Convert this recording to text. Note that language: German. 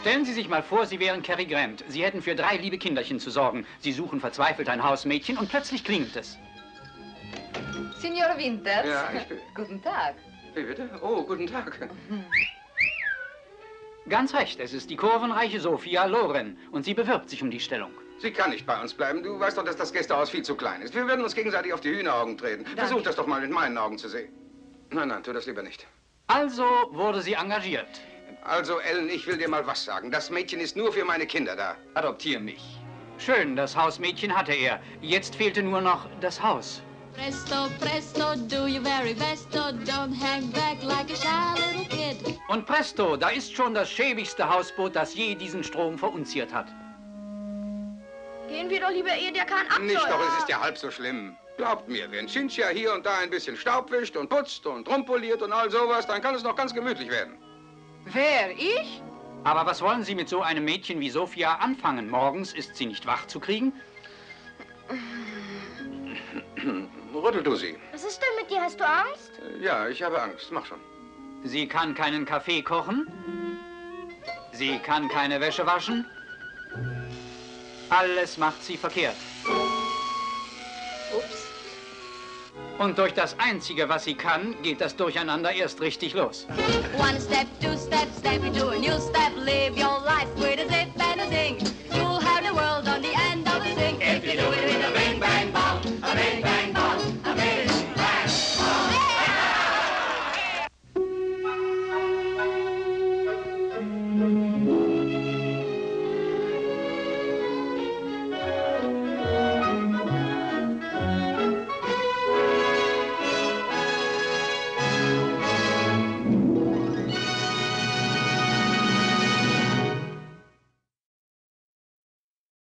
Stellen Sie sich mal vor, Sie wären Cary Grant. Sie hätten für 3 liebe Kinderchen zu sorgen. Sie suchen verzweifelt ein Hausmädchen und plötzlich klingelt es. Signor Winters? Ja, ich bin... Guten Tag. Wie bitte? Oh, guten Tag. Ganz recht, es ist die kurvenreiche Sophia Loren und sie bewirbt sich um die Stellung. Sie kann nicht bei uns bleiben. Du weißt doch, dass das Gästehaus viel zu klein ist. Wir würden uns gegenseitig auf die Hühneraugen treten. Versuch das doch mal mit meinen Augen zu sehen. Nein, nein, tu das lieber nicht. Also wurde sie engagiert. Also, Ellen, ich will dir mal was sagen. Das Mädchen ist nur für meine Kinder da. Adoptier mich. Schön, das Hausmädchen hatte er. Jetzt fehlte nur noch das Haus. Presto, presto, do your very best, oh, don't hang back like a shy little kid. Und presto, da ist schon das schäbigste Hausboot, das je diesen Strom verunziert hat. Gehen wir doch lieber, ehe der Kahn absäuert. Nicht doch, es ist ja halb so schlimm. Glaubt mir, wenn Cynthia hier und da ein bisschen Staub wischt und putzt und rumpoliert und all sowas, dann kann es noch ganz gemütlich werden. Wer, ich? Aber was wollen Sie mit so einem Mädchen wie Sophia anfangen? Morgens ist sie nicht wach zu kriegen? Rüttel du sie. Was ist denn mit dir? Hast du Angst? Ja, ich habe Angst. Mach schon. Sie kann keinen Kaffee kochen. Sie kann keine Wäsche waschen. Alles macht sie verkehrt. Ups. Und durch das Einzige, was sie kann, geht das Durcheinander erst richtig los. One step, two step, step into a new step, live your life with a zip and a zing.